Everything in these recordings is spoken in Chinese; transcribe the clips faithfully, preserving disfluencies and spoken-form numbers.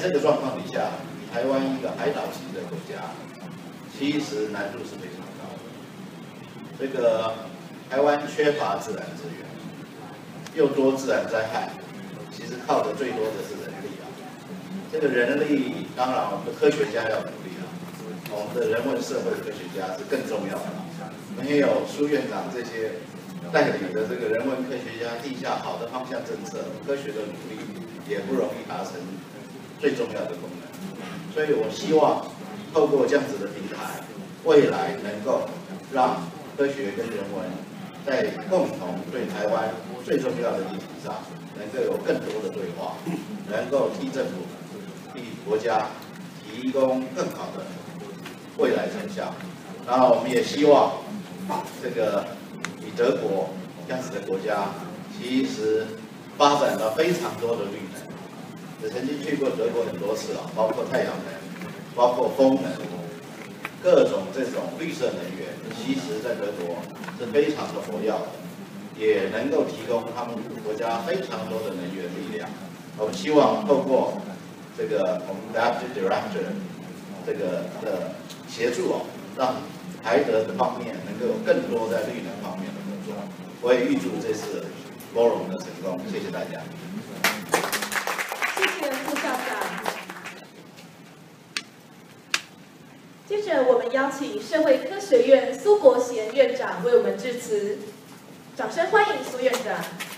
这个状况底下，台湾一个海岛型的国家，其实难度是非常高的。这个台湾缺乏自然资源，又多自然灾害，其实靠的最多的是人力啊。这个人力，当然我们的科学家要努力啊，我们的人文社会科学家是更重要的。没有苏院长这些带领的这个人文科学家定下好的方向政策，科学的努力也不容易达成最重要的功能。所以我希望透过这样子的平台，未来能够让科学跟人文在共同对台湾最重要的议题上，能够有更多的对话，能够替政府、替国家提供更好的未来成效。然后我们也希望这个以德国这样子的国家，其实发展了非常多的绿能。我曾经去过德国很多次啊，包括太阳能，包括风能，各种这种绿色能源，其实在德国是非常的活跃的，也能够提供他们国家非常多的能源力量。我们希望透过这个我们 Deputy Director 这个的协助哦，让台德的方面能够有更多在绿能方面的合作。我也预祝这次 Forum 的成功，谢谢大家。 谢谢副校长。接着，我们邀请社会科学院苏国贤院长为我们致辞，掌声欢迎苏院长。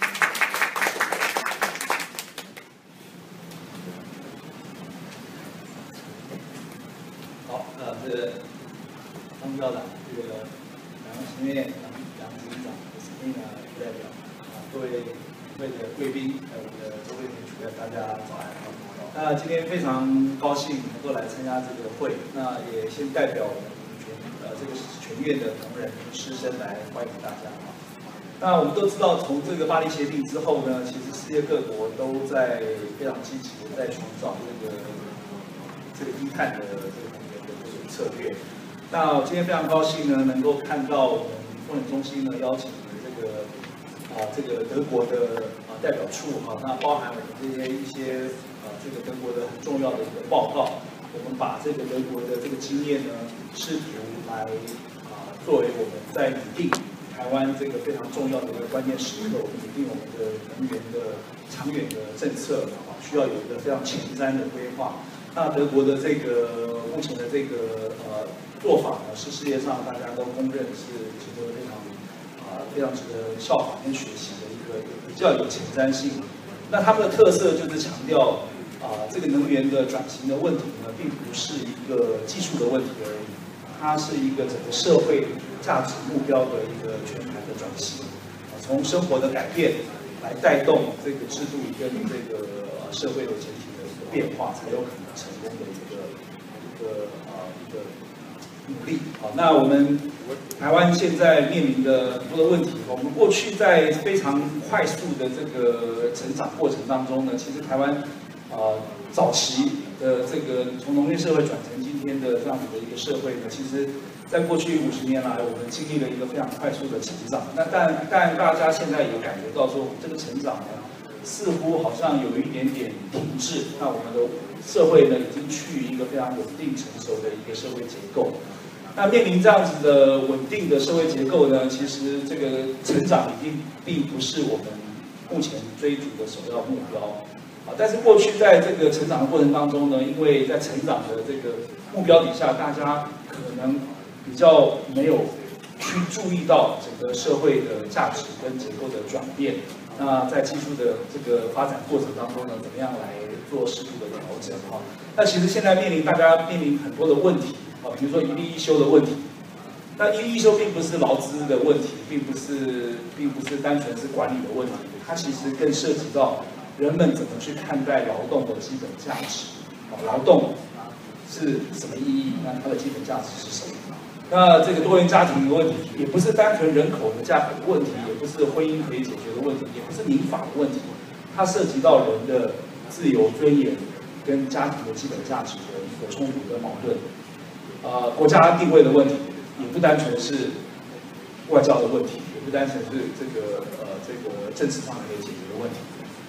好，呃，这个张校长，这个两个行院杨杨局长、陈议员副代表啊，各位会的贵宾，还有我们的周慧敏主任，大家早安。那今天非常高兴能够来参加这个会，那也先代表我们全呃这个全院的同仁师生来欢迎大家啊。那我们都知道，从这个巴黎协定之后呢，其实世界各国都在非常积极的在寻找这个这个低碳的这个能源的这种策略。那今天非常高兴呢，能够看到我们风险中心呢邀请的这个啊这个德国的啊代表处哈，那包含我们这些一些。啊，这个德国的很重要的一个报告，我们把这个德国的这个经验呢，试图来啊，作为我们在拟定台湾这个非常重要的一个关键时刻，我们拟定我们的能源的长远的政策啊，需要有一个非常前瞻的规划。那德国的这个目前的这个呃做法呢，是世界上大家都公认是值得非常啊非常值得效仿跟学习的一个比较有前瞻性。那他们的特色就是强调。啊，这个能源的转型的问题呢，并不是一个技术的问题而已，它是一个整个社会价值目标的一个全盘的转型。啊，从生活的改变来带动这个制度跟这个呃社会的整体的一个变化，才有可能成功的一个一个啊一个努力。好，那我们台湾现在面临的很多的问题，我们过去在非常快速的这个成长过程当中呢，其实台湾。呃，早期的这个从农业社会转成今天的这样子的一个社会呢，其实在过去五十年来，我们经历了一个非常快速的成长。那但但大家现在也感觉到说，我们这个成长呢，似乎好像有一点点停滞。那我们的社会呢，已经趋于一个非常稳定成熟的一个社会结构。那面临这样子的稳定的社会结构呢，其实这个成长已经并不是我们目前追逐的首要目标。啊，但是过去在这个成长的过程当中呢，因为在成长的这个目标底下，大家可能比较没有去注意到整个社会的价值跟结构的转变。那在技术的这个发展过程当中呢，怎么样来做适度的调整哈？那其实现在面临大家面临很多的问题啊，比如说一例一休的问题。那一例一休并不是劳资的问题，并不是并不是单纯是管理的问题，它其实更涉及到。人们怎么去看待劳动的基本价值？啊，劳动是什么意义？那它的基本价值是什么？那这个多元家庭的问题，也不是单纯人口的价格的问题，也不是婚姻可以解决的问题，也不是民法的问题，它涉及到人的自由、尊严跟家庭的基本价值的一个冲突跟矛盾。呃，国家定位的问题，也不单纯是外交的问题，也不单纯是这个呃这个政治上可以解决的问题。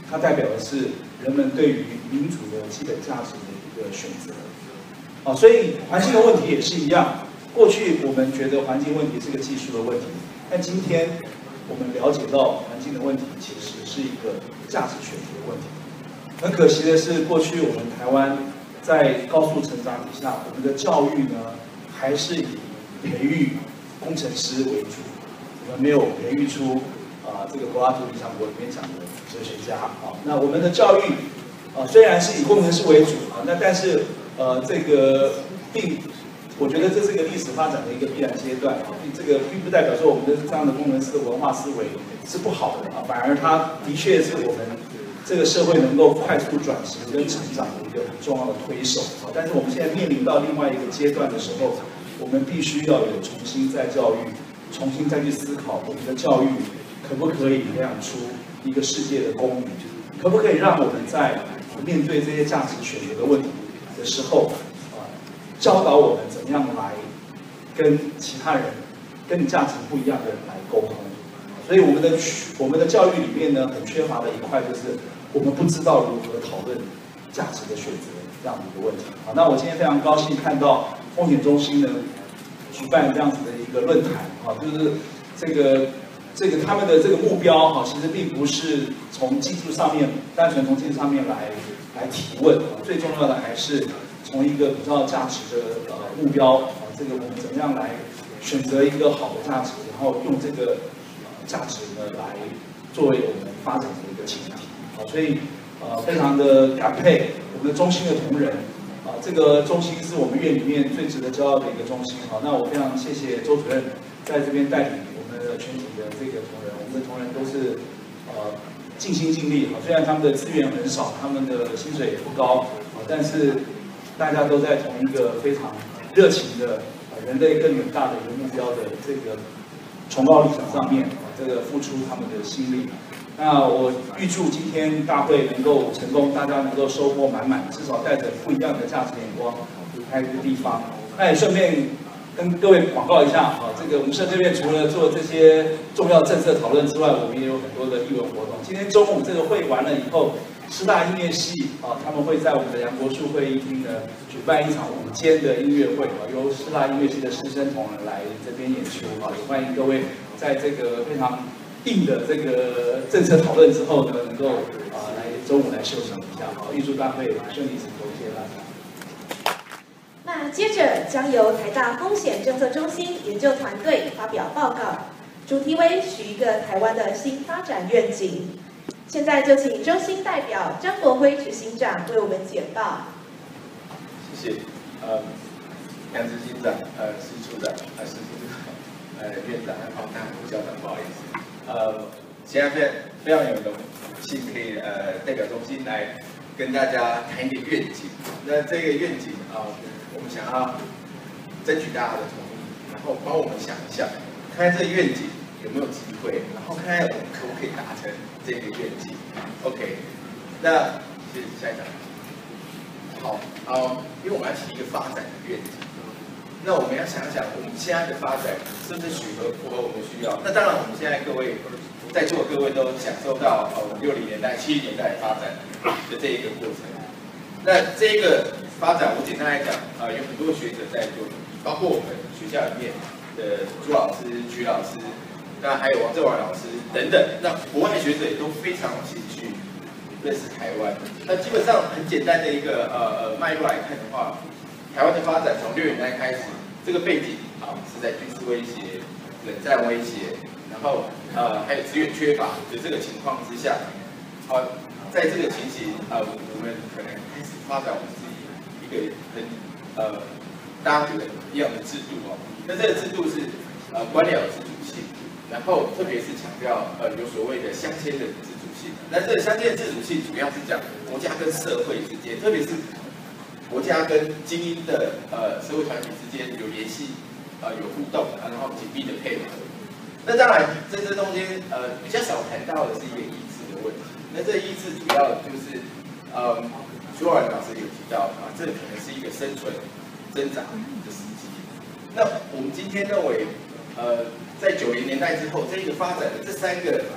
它代表的是人们对于民主的基本价值的一个选择。啊，所以环境的问题也是一样。过去我们觉得环境问题是个技术的问题，但今天我们了解到环境的问题其实是一个价值选择的问题。很可惜的是，过去我们台湾在高速成长底下，我们的教育呢还是以培育工程师为主，我们没有培育出啊、呃、这个柏拉图理想国里面讲的哲学家啊。那我们的教育啊、呃、虽然是以工程师为主啊，那但是呃这个并我觉得这是一个历史发展的一个必然阶段啊，这个并不代表说我们的这样的工程师的文化思维是不好的啊，反而它的确是我们这个社会能够快速转型跟成长的一个很重要的推手啊。但是我们现在面临到另外一个阶段的时候，我们必须要有重新再教育，重新再去思考我们的教育可不可以培养出一个世界的公民，可不可以让我们在面对这些价值选择的问题的时候啊，教导我们怎么样来跟其他人、跟你价值不一样的人来沟通。所以我们的我们的教育里面呢，很缺乏的一块就是我们不知道如何讨论价值的选择这样的一个问题。好，那我今天非常高兴看到风险中心呢举办这样子的一个论坛啊，就是这个这个他们的这个目标哈，其实并不是从技术上面单纯从技术上面来来提问，最重要的还是从一个比较价值的呃目标啊，这个我们怎么样来选择一个好的价值，然后用这个价值呢来作为我们发展的一个前提。好，所以呃非常的感佩我们的中心的同仁啊，这个中心是我们院里面最值得骄傲的一个中心。好，那我非常谢谢周主任在这边带领我们的全体的这个同仁，我们的同仁都是呃尽心尽力。好，虽然他们的资源很少，他们的薪水也不高，啊，但是大家都在同一个非常热情的人类更远大的一个目标的这个崇高理想上面，这个付出他们的心力。那我预祝今天大会能够成功，大家能够收获满满，至少带着不一样的价值眼光离开这个地方。那也顺便跟各位广告一下啊，这个我们社科院除了做这些重要政策讨论之外，我们也有很多的艺文活动。今天中午这个会完了以后，师大音乐系啊，他们会在我们的杨国树会议厅呢举办一场午间的音乐会啊，由师大音乐系的师生同仁来这边演出啊，也欢迎各位在这个非常硬的这个政策讨论之后呢，能够啊来中午来休息一下。好，预祝大会顺利成功，谢谢大家。 那接着将由台大风险政策中心研究团队发表报告，主题为许一个台湾的新发展愿景。现在就请中心代表张国辉执行长为我们简报。 谢谢，呃，杨执行长，呃，施处长，呃，施处长，呃，院长，哦，那胡校长，不好意思，呃，现在非常非常有荣幸可以呃代表中心来跟大家谈一个愿景。那这个愿景啊、呃，我们想要争取大家的同意，然后帮我们想一下，看看这个愿景有没有机会，然后看看我们可不可以达成这个愿景。OK， 那谢谢下一张。好，啊，因为我们要提一个发展的愿景，那我们要想想我们现在的发展是不是符合符合我们的需要？那当然，我们现在各位在座的各位都享受到呃六零年代、七零年代发展的这一个过程。那这一个发展，我简单来讲，啊、呃，有很多学者在做，包括我们学校里面的朱老师、曲老师，那还有王正王老师等等，那国外学者也都非常有兴趣认识台湾。那基本上很简单的一个呃呃脉络来看的话，台湾的发展从六零年代开始，这个背景啊是在军事威胁、冷战威胁，然后呃还有资源缺乏的这个情况之下，好、呃，在这个情形啊、呃，我们可能开始发展我们自己一个很呃大家觉得一样的制度哦。那这个制度是呃官僚自主性，然后特别是强调呃有所谓的乡间的自主性。那这个乡间的自主性主要是讲国家跟社会之间，特别是国家跟精英的呃社会团体之间有联系，呃有互动，然后紧密的配合。那当然在这中间呃比较少谈到的是一个意志的问题。那这意志主要就是呃朱老师有提到啊，这可能是一个生存挣扎的时机。那我们今天认为，呃，在九零年代之后，这个发展的这三个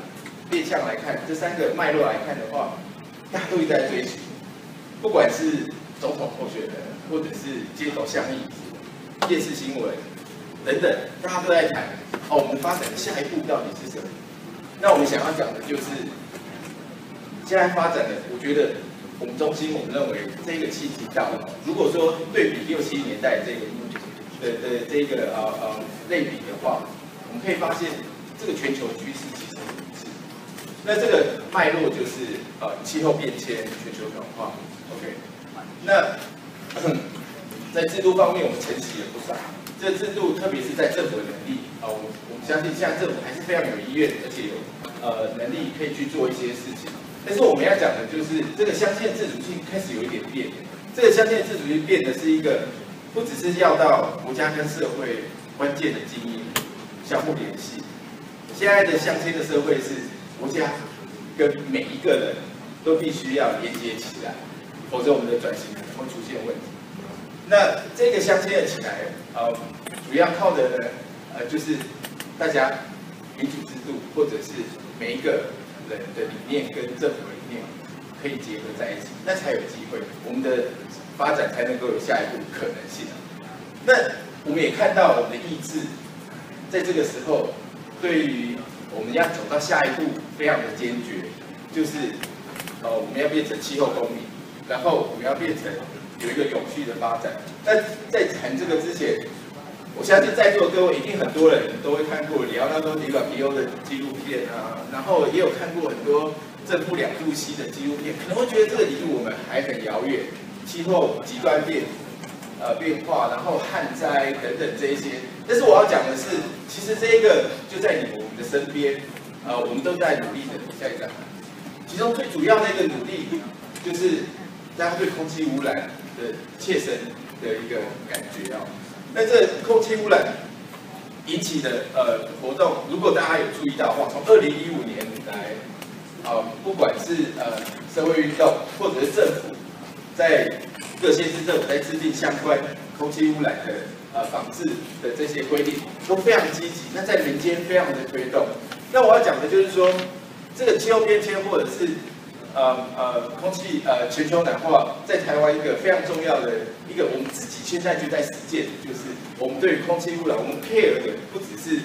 面向来看，这三个脉络来看的话，大家都一直在追寻，不管是总统候选人，或者是街头巷议、电视新闻等等，大家都在谈哦，我们发展的下一步到底是什么？那我们想要讲的就是，现在发展的，我觉得我们中心我们认为这个契机到了。如果说对比六七年代这个的的这个呃呃类比的话，我们可以发现这个全球趋势其实很一致。那这个脉络就是呃气候变迁、全球暖化。OK， 那在制度方面我们承袭了不少。这个制度，特别是在政府的能力啊、呃，我们我们相信现在政府还是非常有意愿，而且有呃能力可以去做一些事情。但是我们要讲的就是这个乡县自主性开始有一点变。这个乡县自主性变的是一个，不只是要到国家跟社会关键的精英相互联系。现在的乡县的社会是国家跟每一个人都必须要连接起来，否则我们的转型可能会出现问题。那这个乡县起来，呃，主要靠的呢，呃，就是大家民主制度，或者是每一个人的理念跟政府的理念可以结合在一起，那才有机会，我们的发展才能够有下一步可能性。那我们也看到我们的意志，在这个时候，对于我们要走到下一步非常的坚决，就是呃，我们要变成气候公民，然后我们要变成有一个永续的发展。那在谈这个之前，我相信在座的各位一定很多人都会看过里奥纳多·迪卡皮欧的纪录片啊，然后也有看过很多正负两度 C 的纪录片，可能会觉得这个离我们还很遥远，气候极端变呃变化，然后旱灾等等这一些。但是我要讲的是，其实这一个就在你我们的身边，呃，我们都在努力的下一站。其中最主要的一个努力，就是大家对空气污染的切身的一个感觉啊。那这空气污染引起的呃活动，如果大家有注意到的话，从二零一五年来，呃，不管是呃社会运动或者是政府，在各县市政府在制定相关空气污染的呃防治的这些规定，都非常积极。那在民间非常的推动。那我要讲的就是说，这个气候变迁或者是呃呃空气呃全球暖化，在台湾一个非常重要的一个，我们自己现在就在实践，就是我们对于空气污染，我们 care 的不只是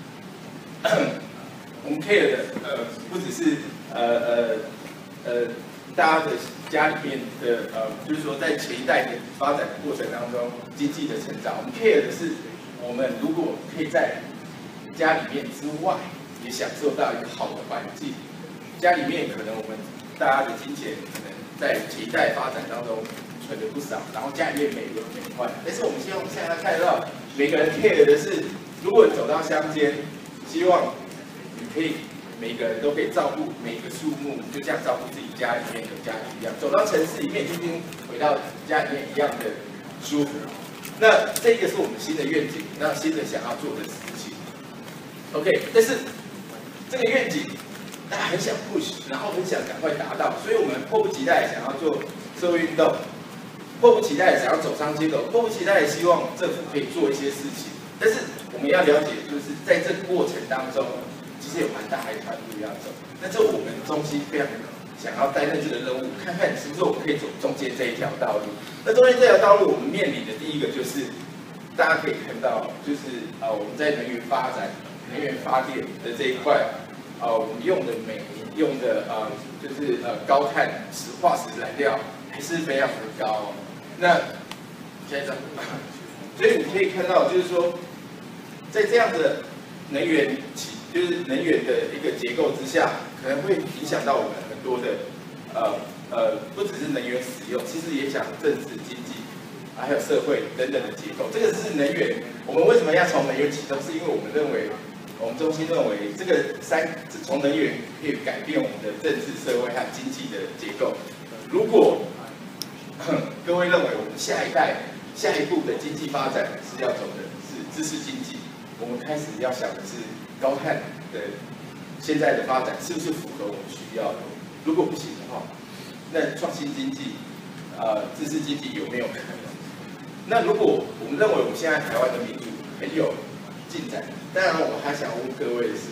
我们 care 的呃不只是呃呃呃大家的家里面的呃，就是说在前一代的发展的过程当中，经济的成长，我们 care 的是我们如果可以在家里面之外，也享受到一个好的环境。家里面可能我们大家的金钱可能在前一代发展当中存的不少，然后家里面美轮美奂。但是我们希望现在看到每个人 care 的是，如果你走到乡间，希望你可以每个人都可以照顾每个树木，就像照顾自己家里面的家庭一样。走到城市里面，就跟回到家里面一样的舒服。那这个是我们新的愿景，那新的想要做的事情。OK， 但是这个愿景大家很想 push， 然后很想赶快达到，所以我们迫不及待想要做社会运动，迫不及待想要走上街头，迫不及待希望政府可以做一些事情。但是我们要了解，就是在这个过程当中，其实有蛮大一条路要走。那这我们中心非常想要担任这个任务，看看是不是我们可以走中间这一条道路。那中间这条道路，我们面临的第一个就是，大家可以看到，就是啊、呃、我们在能源发展、能源发电的这一块。呃，我们用的煤，用的呃，就是呃高碳石化石燃料还是非常的高。那下一张，所以你可以看到，就是说，在这样的能源起，就是能源的一个结构之下，可能会影响到我们很多的呃呃，不只是能源使用，其实也影响政治、经济，还有社会等等的结构。这个是能源，我们为什么要从能源启动？是因为我们认为。我们中心认为，这个三从能源可以改变我们的政治、社会和经济的结构。如果各位认为我们下一代、下一步的经济发展是要走的是知识经济，我们开始要想的是高碳的现在的发展是不是符合我们需要的？如果不行的话，那创新经济、呃知识经济有没有可能？那如果我们认为我们现在台湾的民主很有进展，当然我还想问各位的是，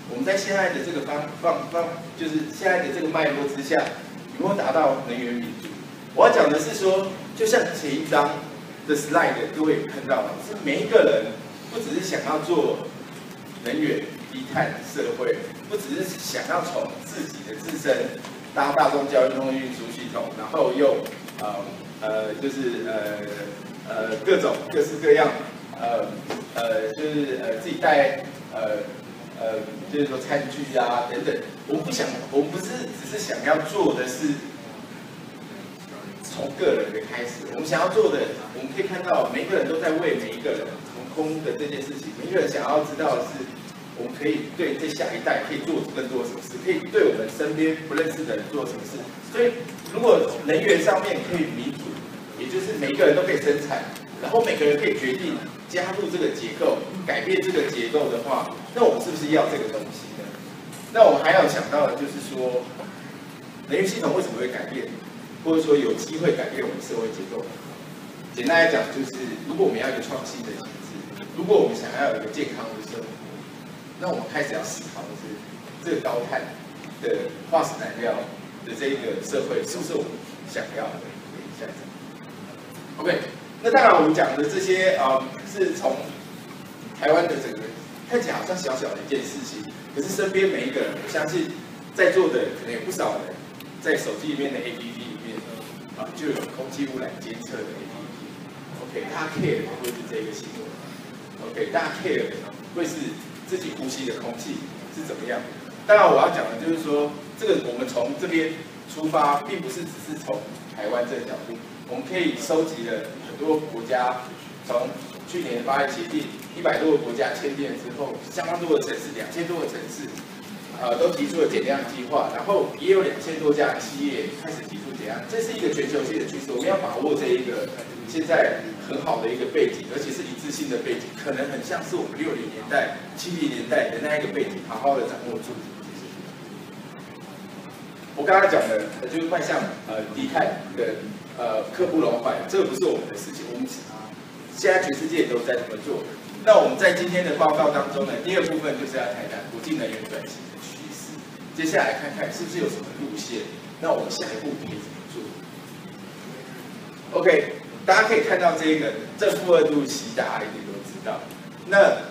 我们在现在的这个方方方，就是现在的这个脉络之下，有没有达到能源民主？我要讲的是说，就像前一章的 slide， 各位看到了，是每一个人不只是想要做能源低碳社会，不只是想要从自己的自身搭大众交通运输系统，然后用呃呃就是呃呃各种各式各样呃呃就是呃自己带呃呃就是说餐具啊等等，我们不想，我们不是只是想要做的是从个人的开始，我们想要做的，我们可以看到每一个人都在为每一个人航空的这件事情，每一个人想要知道的是，我们可以对这下一代可以做更多什么事，可以对我们身边不认识的人做什么事。所以，如果能源上面可以民主，也就是每一个人都可以生产，然后每个人可以决定加入这个结构、改变这个结构的话，那我们是不是要这个东西呢？那我们还要想到的就是说，能源系统为什么会改变？或者说有机会改变我们社会结构。简单来讲，就是如果我们要一个创新的体制，如果我们想要有一个健康的生活，那我们开始要思考的是，这个高碳的化石燃料的这一个社会，是不是我们想要的？下一张 ，OK。那当然，我们讲的这些啊、呃，是从台湾的整个看起来好像小小的一件事情，可是身边每一个人，我相信在座的可能有不少人在手机里面的 A P P。啊，就有空气污染监测的 A P P，OK， 大家 care 的会是这个新闻 ，OK， 大家 care 的会是自己呼吸的空气是怎么样。当然，我要讲的就是说，这个我们从这边出发，并不是只是从台湾这个角度，我们可以收集了很多国家，从去年巴黎协定一百多个国家签订之后，相当多的城市，两千多个城市。呃，都提出了减量计划，然后也有两千多家企业开始提出减量，这是一个全球性的趋势。我们要把握这一个现在很好的一个背景，而且是一致性的背景，可能很像是我们六零年代、七零年代的那一个背景，好好的掌握住。我刚才讲的，就是迈向呃低碳的呃刻不容缓，这个不是我们的事情，我们现在全世界都在这么做。那我们在今天的报告当中呢，第二部分就是要谈谈国际能源转型的趋势。接下来看看是不是有什么路线，那我们下一步可以怎么做 ？OK， 大家可以看到这个正负二度息，大家一定都知道。那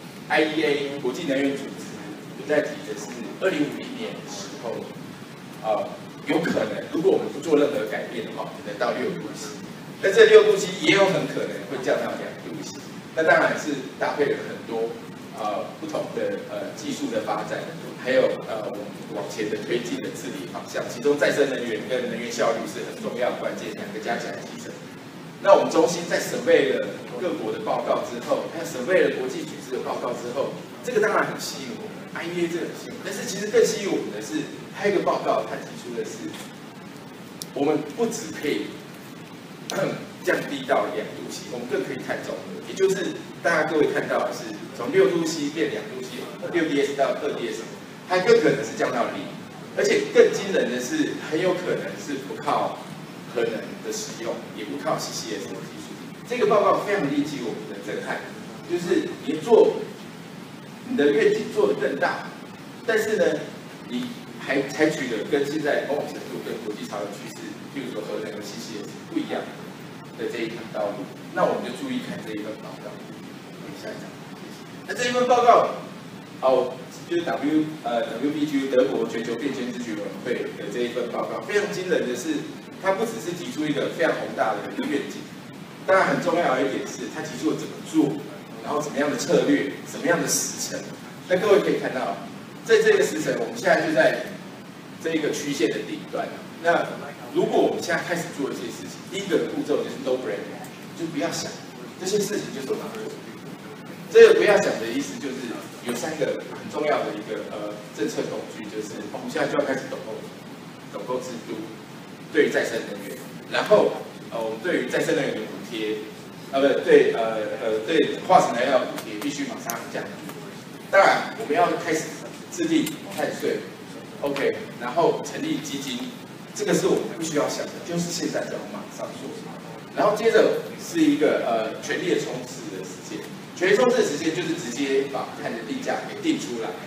I E A 国际能源组织有在提的是，二零五零年的时候，啊、呃，有可能如果我们不做任何改变的话，可能到六度 C。那这六度 C 也有很可能会降到两度 C。那当然是搭配了很多呃不同的呃技术的发展，还有呃我们往前的推进的治理方向，其中再生能源跟能源效率是很重要的关键，两个加起来提升。那我们中心在审备了各国的报告之后，还有审备了国际组织的报告之后，这个当然很吸引我们 ，I E A 这个很吸引我们，但是其实更吸引我们的是，还有一个报告，它提出的是，我们不只可以降低到两度 C， 我们更可以看中的，也就是大家各位看到的是从六度 C 变两度 C， 六 D S 到二 D S， 它更可能是降到零，而且更惊人的是，很有可能是不靠核能的使用，也不靠 C C S 的技术。这个报告非常引起我们的震撼，就是你做你的愿景做得更大，但是呢，你还采取了跟现在某种程度跟国际潮流趋势，譬如说核能和 C C S 不一样的这一条道路，那我们就注意看这一份报告。下一张，那这一份报告，哦，就是 W 呃 W B G 德国全球变迁咨询委员会的这一份报告，非常惊人的是，它不只是提出一个非常宏大的一个愿景，当然很重要的一点是，它提出了怎么做，然后怎么样的策略，什么样的时程。那各位可以看到，在这个时程，我们现在就在这一个曲线的顶端。那如果我们现在开始做一些事情，第一个步骤就是 no brainer， 就不要想这些事情就是我们做。这个不要想的意思就是有三个很重要的一个呃政策工具，就是我们现在就要开始抖购抖购制度，对于再生能源，然后呃我们对于再生能源的补贴，啊不对呃呃对化石燃料补贴必须马上降低。当然我们要开始制定碳税 ，OK， 然后成立基金。这个是我们必须要想的，就是现在就要马上做。然后接着是一个呃权力的冲刺的时间，权力冲刺的时间就是直接把碳的定价给定出来，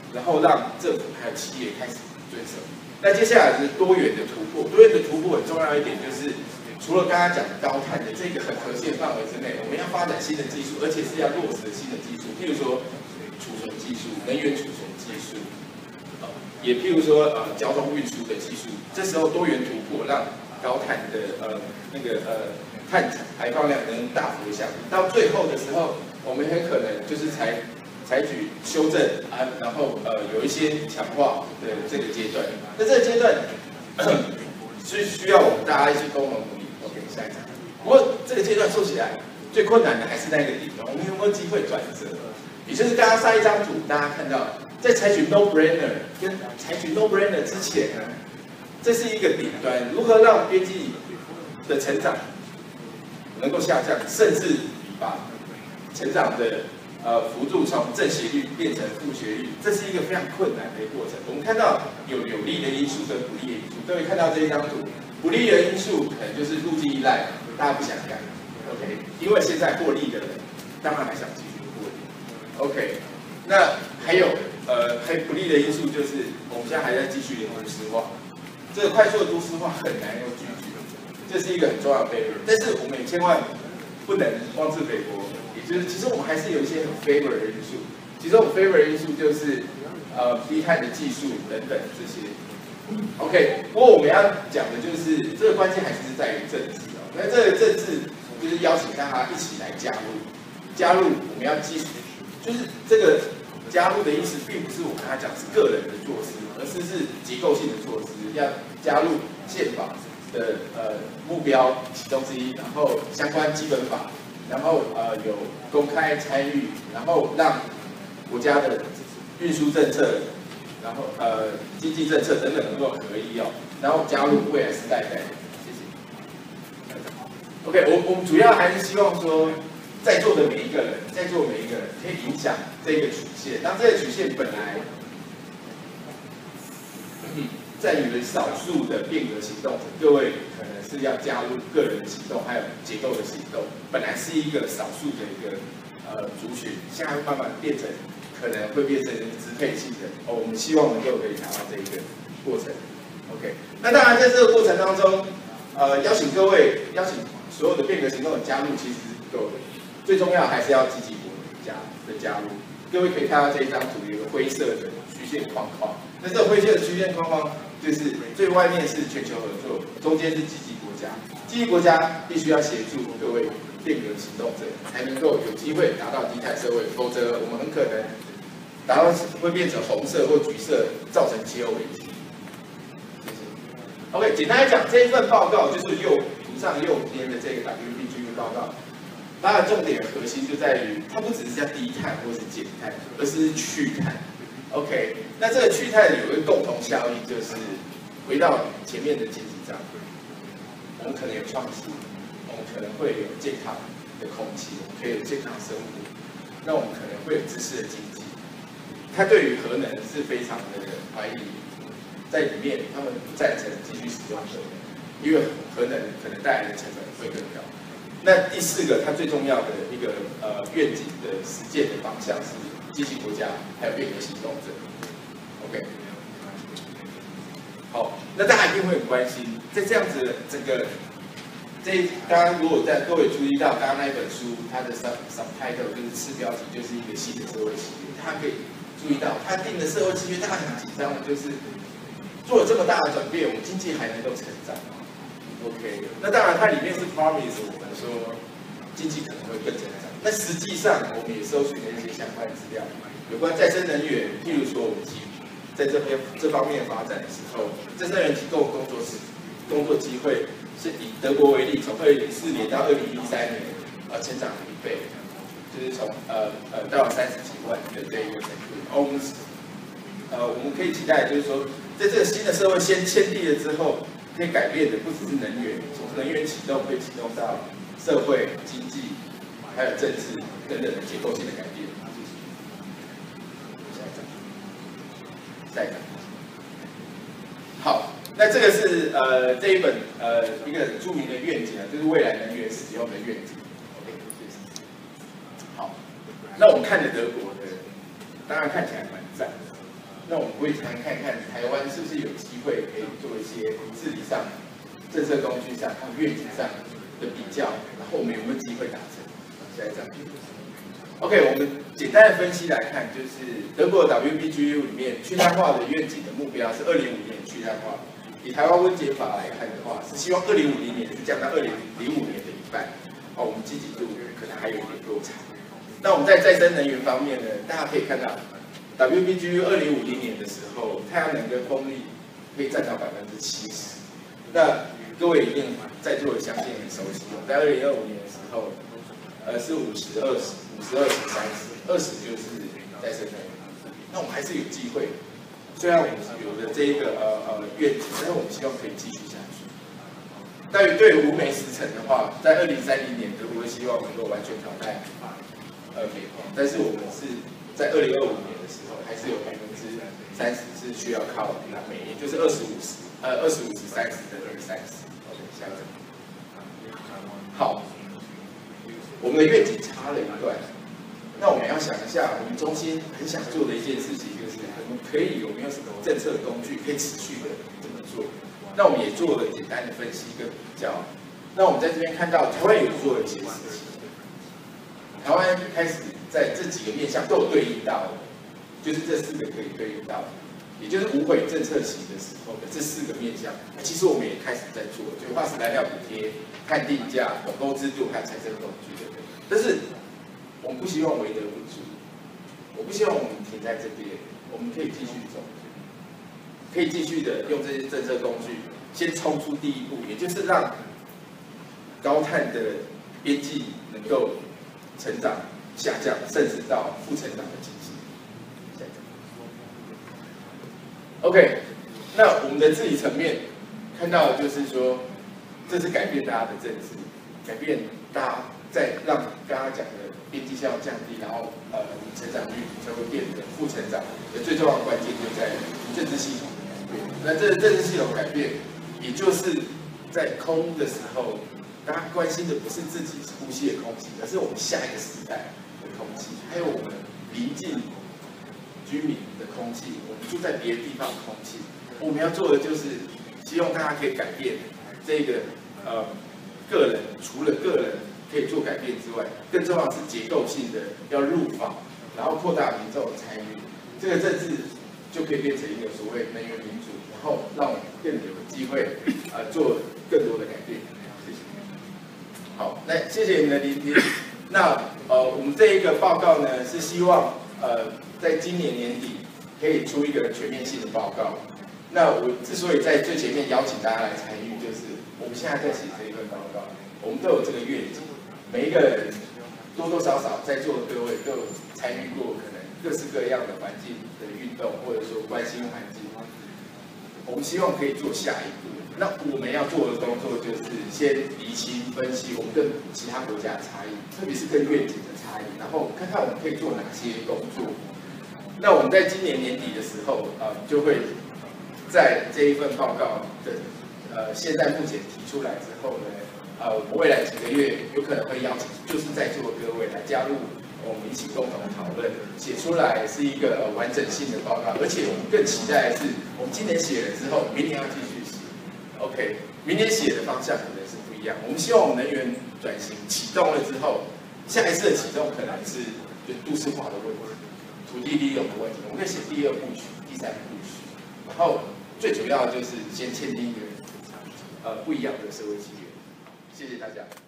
然后让政府还有企业开始遵守。那接下来是多元的突破，多元的突破很重要一点就是，除了刚刚讲的高碳的这个很核心范围之内，我们要发展新的技术，而且是要落实新的技术，譬如说储存技术、能源储存技术，呃，也譬如说呃交通运输的技术。这时候多元突破，让高碳的呃那个呃碳排放量能大幅下降。到最后的时候，我们很可能就是采采取修正啊，然后呃有一些强化的这个阶段。那这个阶段是需要我们大家一起共同努力。OK， 下一张。不过这个阶段做起来最困难的还是那个地方，我们有没有机会转折？也就是刚刚上一张图，大家看到在采取 no brainer 跟采取 no brainer 之前呢，这是一个顶端，如何让边际的成长能够下降，甚至把成长的呃幅度从正斜率变成负斜率，这是一个非常困难的过程。我们看到有有利的因素跟不利的因素，各位看到这一张图，不利的因素可能就是路径依赖，大家不想干 ，OK， 因为现在获利的人当然还想继续获利 ，OK， 那还有呃还不利的因素就是我们现在还在继续的都市化。这个快速的都市化很难有拒绝，这是一个很重要的悖论。但是我们也千万不能妄自菲薄，也就是其实我们还是有一些很 favor 的因素。其中 favor 的因素就是呃低碳的技术等等这些。OK， 不过我们要讲的就是这个关键还是在于政治哦。那这个政治就是邀请大家一起来加入，加入我们要继续，就是这个。加入的意思并不是我跟他讲是个人的措施，而是是结构性的措施，要加入宪法的呃目标其中之一，然后相关基本法，然后呃有公开参与，然后让国家的运输政策，然后呃经济政策等等能够合一哦，然后加入未来时代的，谢谢。OK， 我我们主要还是希望说。在座的每一个人，在座每一个人可以影响这个曲线。当这个曲线本来在于少数的变革行动者，各位可能是要加入个人的行动，还有结构的行动。本来是一个少数的一个呃族群，现在慢慢变成可能会变成支配性的。哦，我们希望能够可以达到这一个过程。OK， 那当然在这个过程当中，呃，邀请各位，邀请所有的变革行动的加入，其实是不够的。最重要还是要积极国家的加入。各位可以看到这一张图，有个灰色的曲线框框。那这个灰色的曲线框框，就是最外面是全球合作，中间是积极国家。积极国家必须要协助各位变革行动者，才能够有机会达到低碳社会，否则我们很可能达到会变成红色或橘色，造成气候危机。谢谢。OK， 简单来讲，这一份报告就是右图上右边的这个 W P G 报告。它的重点核心就在于，它不只是叫低碳或是减碳，而是去碳。OK， 那这个去碳有一个共同效益，就是回到前面的经济上，我们可能有创新，我们可能会有健康的空气，我们可以有健康生活，那我们可能会有知识的经济。它对于核能是非常的怀疑，在里面他们不赞成继续使用核能，因为核能可能带来的成本会更高。那第四个，它最重要的一个呃愿景的实践的方向是积极国家还有变革行动者。OK， 好，那大家一定会很关心，在这样子的整个，这刚刚如果在各位注意到刚刚那一本书，它的 sub subtitle 就是次标题，就是一个新的社会契约，大家可以注意到，它定的社会契约，大家很紧张的就是做了这么大的转变，我们经济还能够成长。OK， 那当然它里面是 promise 我们说经济可能会更成长。那实际上我们也搜寻了一些相关资料，有关再生能源，譬如说我们提在这边这方面发展的时候，再生能源提供工作时工作机会是以德国为例，从二零零四年到二零一三年，呃，成长了一倍，就是从呃呃到三十几万的这一个程度。我们呃我们可以期待，就是说在这个新的社会先签订了之后。可以改变的不只是能源，从能源启动会启动到社会、经济，还有政治等等的结构性的改变。下一张，下一张。好，那这个是呃这一本呃一个很著名的愿景啊，就是未来能源使用的愿景。OK， 好，那我们看着德国的，当然看起来蛮赞的。 那我们会谈看看台湾是不是有机会可以做一些治理上、政策工具上、还有愿景上的比较，然后我们有没有机会达成？下一张。OK， 我们简单的分析来看，就是德国 W B G U 里面去碳化的愿景的目标是二零五零年去碳化。以台湾温检法来看的话，是希望二零五零年就降到二零零五年的一半。哦，我们积极度可能还有一点落差。那我们在再生能源方面呢，大家可以看到 W B G U 二零五零年的时候，太阳能跟风力可以占到百分之七十。那各位一定在座的相信很熟悉，在二零二五年的时候，呃是五十二十。五十、二十、三十，二十就是再生能源。那我们还是有机会，虽然我们有了这一个呃呃愿景，但是我们希望可以继续下去。但于对于无煤时程的话，在二零三零年，德国希望能够完全淘汰呃煤矿，但是我们是在二零二五年的时候，还是有百分之三十是需要靠燃煤，也就是二十五十呃二十五十三十的二三十。OK， 下一个。好。我们的愿景差了一段，那我们要想一下，我们中心很想做的一件事情，就是我们可以有没有什么政策工具可以持续的这么做？那我们也做了简单的分析跟比较。那我们在这边看到，台湾有做了一些事情，台湾开始在这几个面向都有对应到，就是这四个可以对应到，也就是无轨政策期的时候的这四个面向，其实我们也开始在做，就化石燃料补贴、碳定价、统购制度和财政工具。但是我们不希望为德不足，我不希望我们停在这边，我们可以继续走，可以继续的用这些政策工具，先冲出第一步，也就是让高碳的边际能够成长下降，甚至到负成长的情形。OK， 那我们的治理层面看到的就是说，这是改变大家的政治，改变大家。在让刚刚讲的边际效降低，然后呃成长率才会变得负成长的最重要的关键就在政治系统的改变。那这政治系统改变，也就是在空的时候，大家关心的不是自己呼吸的空气，而是我们下一个时代的空气，还有我们邻近居民的空气，我们住在别的地方的空气。我们要做的就是希望大家可以改变这个呃个人，除了个人。可以做改变之外，更重要是结构性的要入法，然后扩大民众的参与，这个政治就可以变成一个所谓能源民主，然后让我们更有机会呃做更多的改变。谢谢。好，那谢谢你们的聆听。那呃，我们这一个报告呢，是希望呃在今年年底可以出一个全面性的报告。那我之所以在最前面邀请大家来参与，就是我们现在在写这一份报告，我们都有这个愿景。每一个人多多少少在座的各位都有参与过可能各式各样的环境的运动，或者说关心环境。我们希望可以做下一步。那我们要做的工作就是先厘清、分析我们跟其他国家的差异，特别是跟愿景的差异，然后看看我们可以做哪些工作。那我们在今年年底的时候，呃，就会在这一份报告的呃现在目前提出来之后呢。呃，我们未来几个月有可能会邀请，就是在座的各位来加入我们一起共同讨论，写出来是一个、呃、完整性的报告。而且我们更期待的是，我们今年写了之后，明年要继续写。OK， 明年写的方向可能是不一样。我们希望我们能源转型启动了之后，下一次的启动可能是就都市化的问题、土地利用的问题。我们可以写第二部曲、第三部曲，然后最主要就是先签订一个呃不一样的社会契约。谢谢大家。